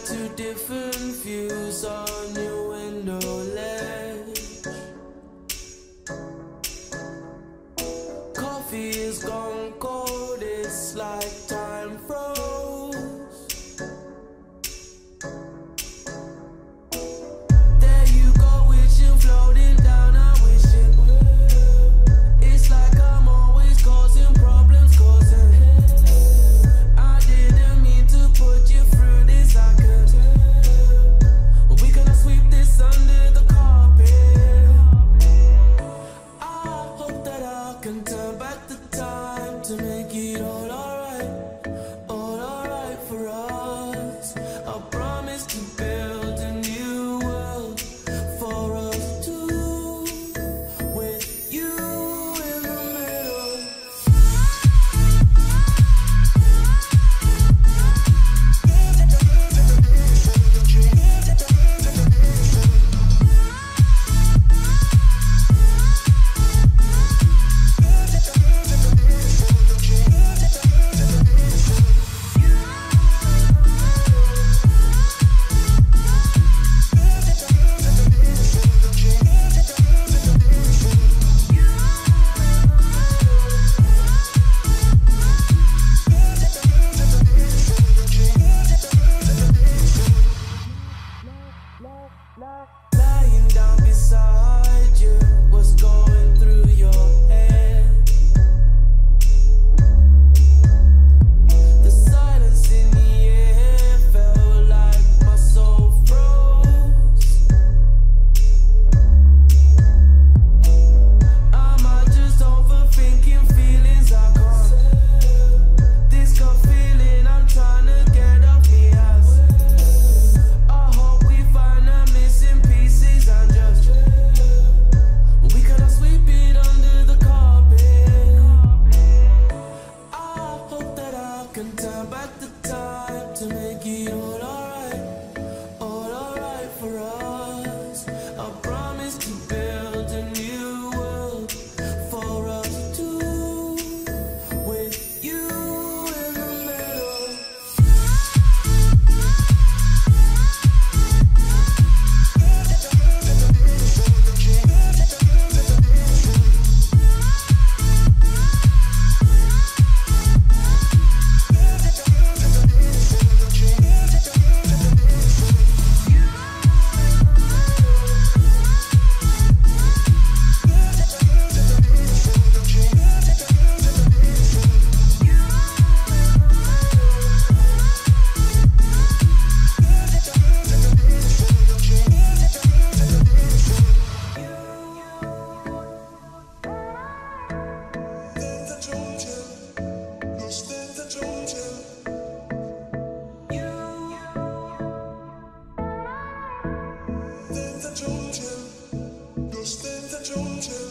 two different views on your window ledge. Coffee is gone cold, it's like time froze. There you go, wishing, floating down, I wish it would. It's like I'm always causing problems, causing hell. I didn't mean to put you through this, I could tell. We gonna sweep this under the carpet. I hope that I can turn back the time to make it all alright for us. I promise to build a new world for us two, with you in the middle. Lying down beside you, what's going through your head? The silence in the air felt like my soul froze. Am I just overthinking feelings I can't tell? This gut feeling I'm trying to get off me ass. I hope we find the missing pieces and just we gonna sweep it under the carpet. I hope that I can turn back the time to make it all alright for us. I promise to build a new world for us two, with you in the middle. Don't